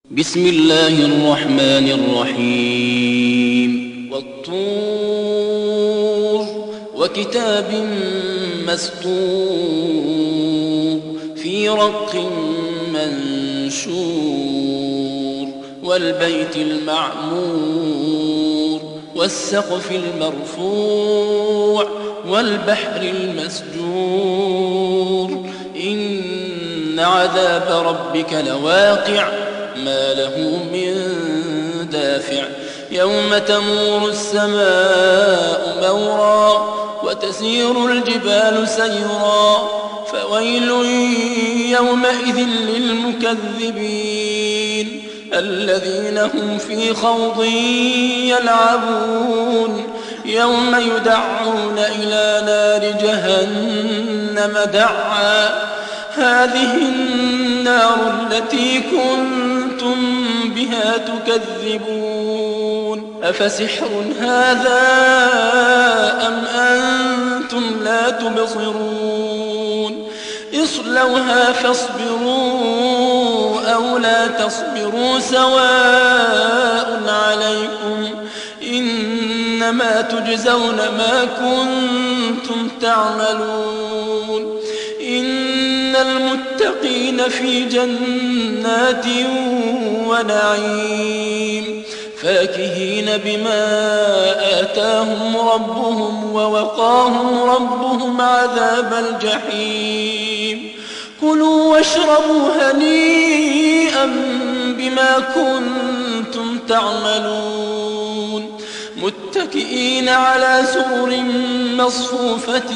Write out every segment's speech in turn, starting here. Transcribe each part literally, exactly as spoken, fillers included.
بسم الله الرحمن الرحيم والطور وكتاب مسطور في رق منشور والبيت المعمور والسقف المرفوع والبحر المسجور إن عذاب ربك لواقع ما له من دافع يوم تمور السماء مورا وتسير الجبال سيرا فويل يومئذ للمكذبين الذين هم في خوض يلعبون يوم يدعون إلى نار جهنم دعا هذه النار التي كنتم بها تكذبون أفسحر هذا أم أنتم لا تبصرون اصلوها فاصبروا أو لا تصبروا سواء عليكم إنما تجزون ما كنتم تعملون إن المتقين في جنات ونعيم فاكهين بما آتاهم ربهم ووقاهم ربهم عذاب الجحيم كلوا واشربوا هنيئا بما كنتم تعملون متكئين على سرر مصفوفة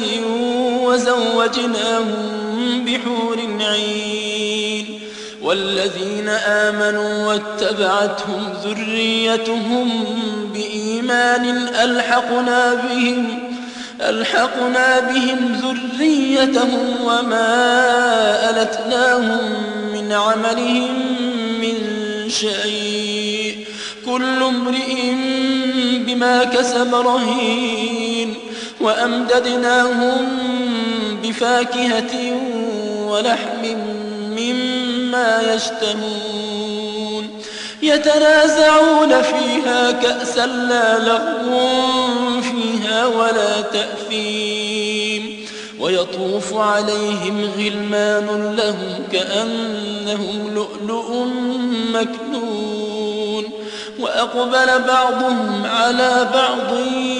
وزوجناهم بحور عين والذين آمنوا واتبعتهم ذريتهم بإيمان ألحقنا بهم ألحقنا بهم ذريتهم وما ألتناهم من عملهم من شيء كل امرئ بما كسب رهين وأمددناهم بفاكهة ولحم مما يشتهون يتنازعون فيها كأسا لا لغو فيها ولا تأثيم ويطوف عليهم غلمان لهم كأنهم لؤلؤ مكنون وأقبل بعضهم على بعض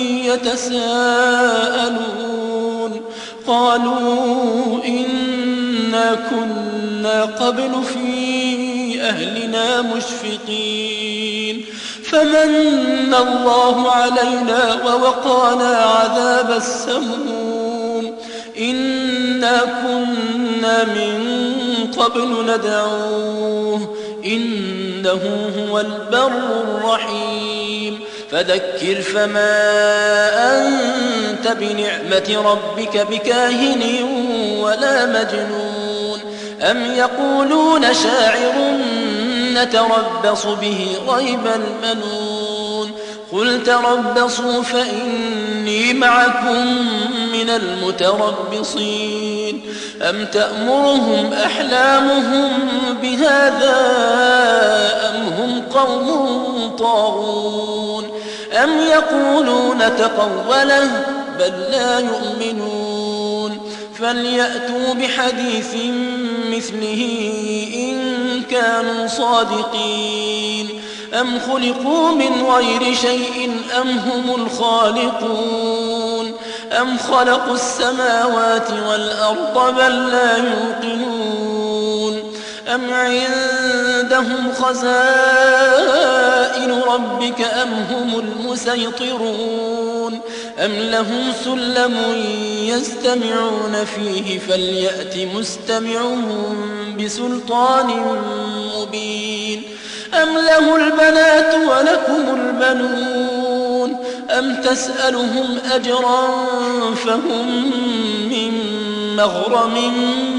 يتساءلون قالوا إنا كنا قبل في أهلنا مشفقين فمن الله علينا ووقانا عذاب السموم إنا كنا من قبل ندعوه إنه هو البر الرحيم فذكر فما أنت بنعمة ربك بكاهن ولا مجنون أم يقولون شاعر نتربص به ريب المنون قل تربصوا فإني معكم من المتربصين أم تأمرهم أحلامهم بهذا أم هم قوم طاغون أم يقولون تقوله بل لا يؤمنون فليأتوا بحديث مثله إن كانوا صادقين أم خلقوا من غير شيء أم هم الخالقون أم خلقوا السماوات والأرض بل لا يوقنون أم عندهم خزائن ربك أم هم المسيطرون أم لهم سلم يستمعون فيه فليأت مستمعهم بسلطان مبين أم له البنات ولكم البنون أم تسألهم أجرا فهم من مغرم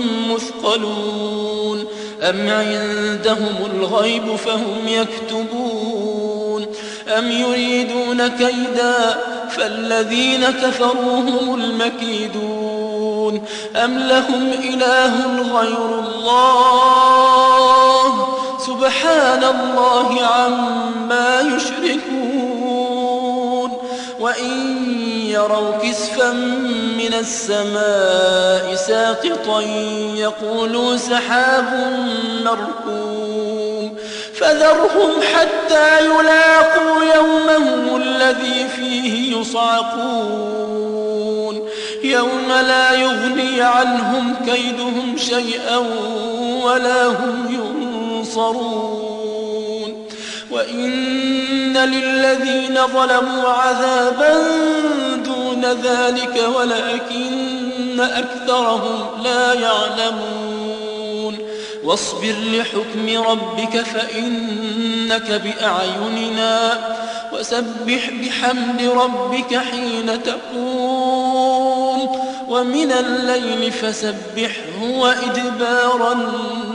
مثقلون أم عندهم الغيب فهم يكتبون أم يريدون كيدا فالذين كفروا هم المكيدون أم لهم إله غير الله سبحان الله عما يشركون وإن يروا كسفا من السماء ساقطا يقولوا سحاب مركوم فذرهم حتى يلاقوا يومهم الذي فيه يصعقون يوم لا يغني عنهم كيدهم شيئا ولا هم ينصرون وإن للذين ظلموا عذابا دون ذلك ولكن أكثرهم لا يعلمون واصبر لحكم ربك فإنك بأعيننا وسبح بحمد ربك حين تقوم ومن الليل فسبحه وإدبار النجوم